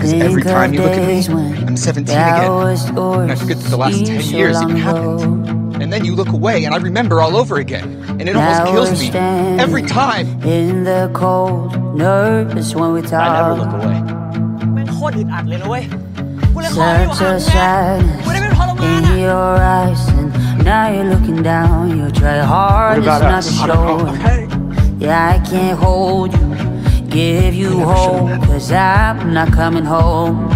Because every time you look at me, I'm 17 again. And I forget that the last 10 years even happened. And then you look away and I remember all over again. And it almost kills me every time. In the cold, nervous when we talk. I never look away. Such a sadness in your eyes, and now you're looking down. You try hard just not to show it. Yeah, I can't hold you, give you hope, cause I'm not coming home.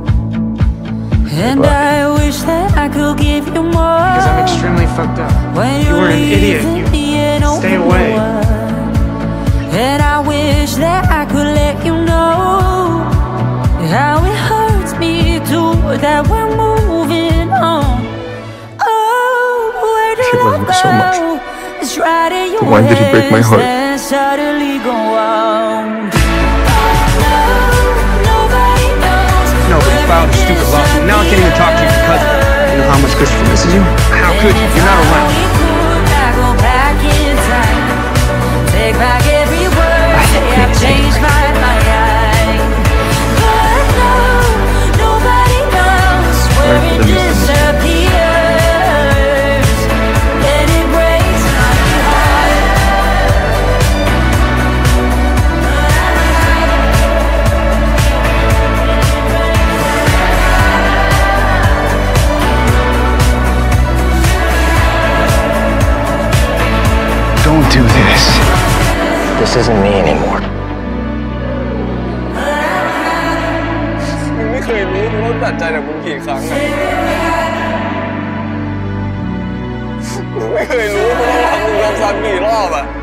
And I wish that I could give you more. Because I'm extremely fucked up. You were an idiot. You stay away. And I wish that I could let you know how it hurts me too, that we're moving on. Oh, where did I go? So much. It's right in your Why did he break my heart? and suddenly go on. No, but you filed a stupid lawsuit. Now I can't even talk to you because of it. You know how much Christopher misses you? How could you? You're not around. Take back every word, say I've changed my mind. But no, nobody knows where it disappears. And it breaks my heart. Don't do this. This isn't me anymore. มึงไม่เคยรู้ว่าตัดใจจากมึงกี่ครั้งอะมึงไม่เคยรู้ว่ามึงทำมึงซ้ำๆกี่รอบอะ